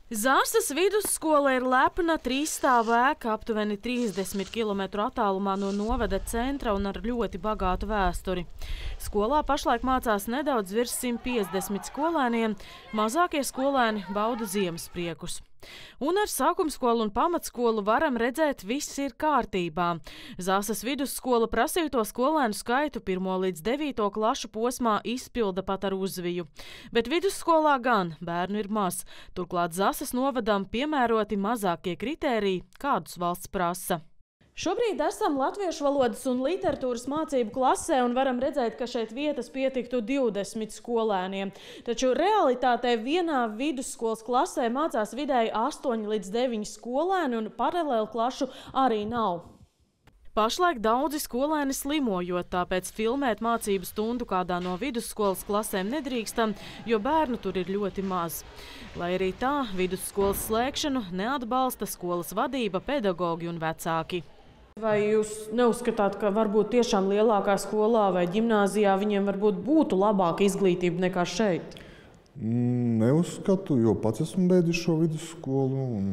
Zārsas vidusskola ir lepna trīsstāvu ēka aptuveni 30 km attālumā no novada centra un ar ļoti bagātu vēsturi. Skolā pašlaik mācās nedaudz virs 150 skolēniem, mazākie skolēni bauda ziemas priekus. Un ar sākumskolu un pamatskolu varam redzēt, viss ir kārtībā. Zāsas vidusskola prasīto skolēnu skaitu 1. līdz 9. klašu posmā izpilda pat ar uzviju. Bet vidusskolā gan bērnu ir maz. Turklāt Zāsas novadam piemēroti mazākie kritēriji, kādus valsts prasa. Šobrīd esam latviešu valodas un literatūras mācību klasē un varam redzēt, ka šeit vietas pietiktu 20 skolēniem. Taču realitātē vienā vidusskolas klasē mācās vidēji 8 līdz 9 skolēni un paralēli klašu arī nav. Pašlaik daudzi skolēni slimojot, tāpēc filmēt mācību stundu kādā no vidusskolas klasēm nedrīkstam, jo bērnu tur ir ļoti maz. Lai arī tā, vidusskolas slēgšanu neatbalsta skolas vadība, pedagogi un vecāki. Vai jūs neuzskatāt, ka varbūt tiešām lielākā skolā vai ģimnāzijā viņiem varbūt būtu labāka izglītība nekā šeit? Neuzskatu, jo pats esmu beidzis šo vidusskolu un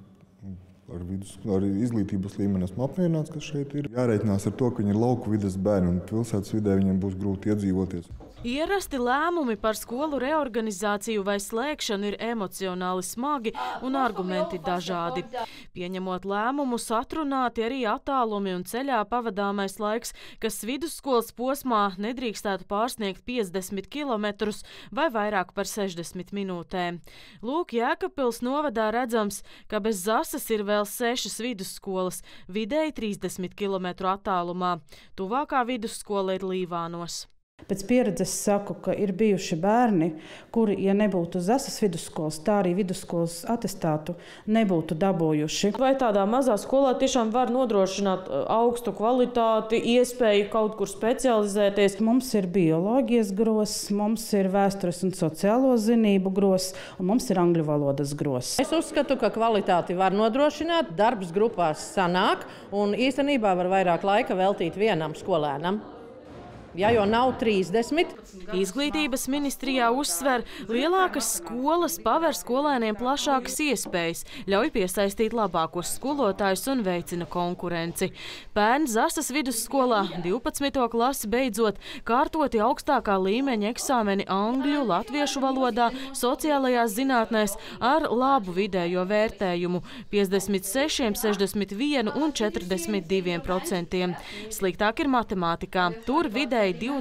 ar izglītības līmeni esmu apmierināts, ka šeit ir. Jārēķinās ar to, ka viņi ir lauku vides bērni un pilsētas vidē viņiem būs grūti iedzīvoties. Ierasti lēmumi par skolu reorganizāciju vai slēgšanu ir emocionāli smagi un argumenti dažādi. Pieņemot lēmumus, atrunāti arī attālumi un ceļā pavadāmais laiks, kas vidusskolas posmā nedrīkstētu pārsniegt 50 km vai vairāk par 60 minūtēm. Lūk, Jēkabpils novadā redzams, ka bez Zāsas ir vēl 6 vidusskolas, vidēji 30 km attālumā. Tuvākā vidusskola ir Līvānos. Pēc pieredzes saku, ka ir bijuši bērni, kuri, ja nebūtu Zāsas vidusskolas, tā arī vidusskolas atestātu nebūtu dabūjuši. Vai tādā mazā skolā tiešām var nodrošināt augstu kvalitāti, iespēju kaut kur specializēties? Mums ir bioloģijas gross, mums ir vēstures un sociālo zinību gross, un mums ir angļu valodas gross. Es uzskatu, ka kvalitāti var nodrošināt, darbs grupās sanāk, un īstenībā var vairāk laika veltīt vienam skolēnam. Ja jau nav 30. Izglītības ministrijā uzsver, lielākas skolas paver skolēniem plašākas iespējas, ļauj piesaistīt labākos skolotājus un veicina konkurenci. Pērn Zāsas vidusskolā 12. klasi beidzot kārtoti augstākā līmeņa eksāmeni angļu, latviešu valodā, sociālajās zinātnēs ar labu vidējo vērtējumu – 56, 61 un 42%. Sliktāk ir matemātikā. Tur vidēji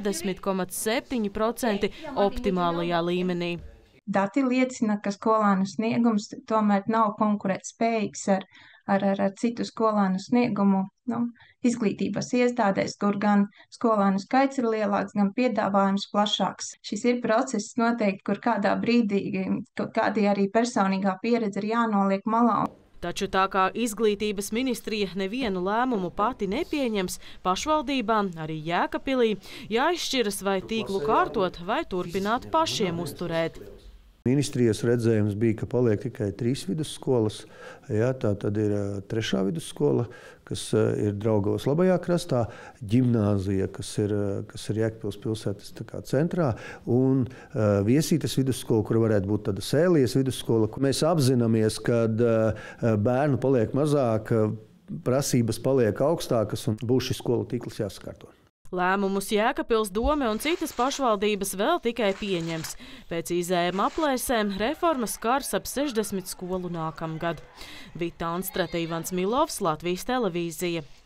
20,7% optimālajā līmenī. Dati liecina, ka skolēnu sniegums tomēr nav konkurētspējīgs ar citu skolēnu sniegumu izglītības iestādēs, kur gan skolēnu skaits ir lielāks, gan piedāvājums plašāks. Šis ir process noteikti, kur kādā brīdī kādi arī personīgā pieredze ir jānoliek malā. Taču tā kā izglītības ministrija nevienu lēmumu pati nepieņems, pašvaldībām, arī Jēkabpilī, jāizšķiras vai tīklu kārtot vai turpināt pašiem uzturēt. Ministrijas redzējums bija, ka paliek tikai 3 vidusskolas. Jā, tā tad ir 3. vidusskola, kas ir Draugavas labajā krastā, ģimnāzija, kas ir Jēkabpils pilsētas centrā, un Viesītes vidusskola, kur varētu būt tāda Sēlijas vidusskola. Mēs apzināmies, ka bērnu paliek mazāk, prasības paliek augstākas un būs šis skolu tīkls jāsakārto. Lēmumus Jēkabpils dome un citas pašvaldības vēl tikai pieņems. Pēc izējuma aplēsēm reformas skars ap 60 skolu nākamgad. Vita Anstrate, Ivans Milovs, Latvijas televīzija.